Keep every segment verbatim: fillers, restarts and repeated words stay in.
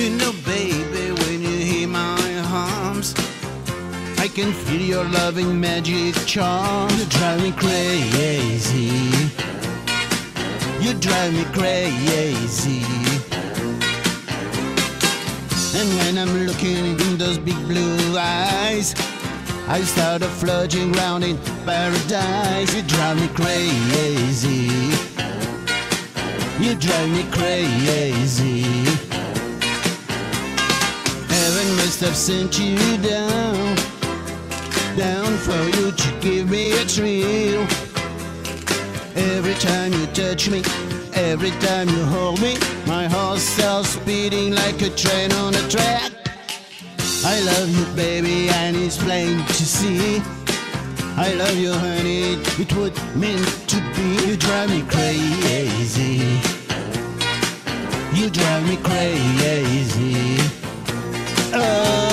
You know, baby, when you hear my hums, I can feel your loving magic charm. You drive me crazy. You drive me crazy. And when I'm looking in those big blue eyes, I started floating round in paradise. You drive me crazy. You drive me crazy. Heaven must have sent you down, down for you to give me a thrill. Every time you touch me, every time you hold me, my heart starts speeding like a train on a track. I love you, baby, and it's plain to see. I love you, honey, it would meant to be. You drive me crazy. You drive me crazy. Oh.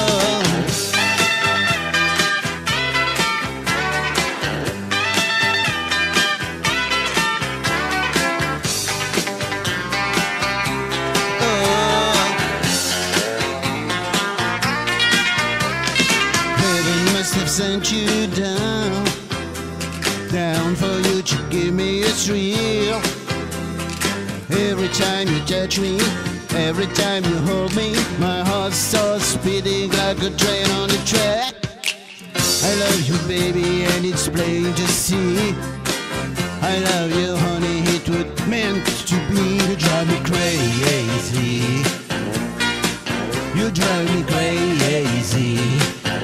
Have sent you down, down for you to give me a thrill. Every time you touch me, every time you hold me, my heart starts speeding like a train on the track. I love you, baby, and it's plain to see. I love you, honey, it was meant to be. You drive me crazy. You drive me crazy.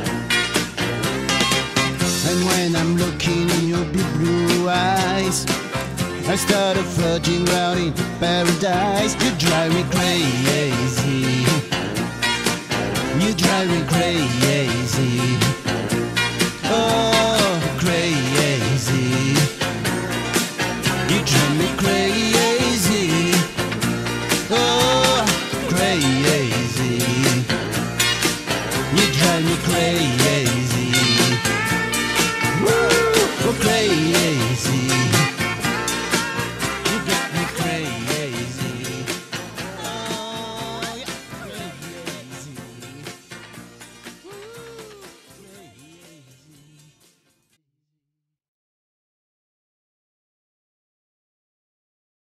And when I'm looking in your big blue eyes, I started floating round in paradise. You drive me crazy. You drive me crazy. Oh, crazy. You drive me crazy. Oh, crazy.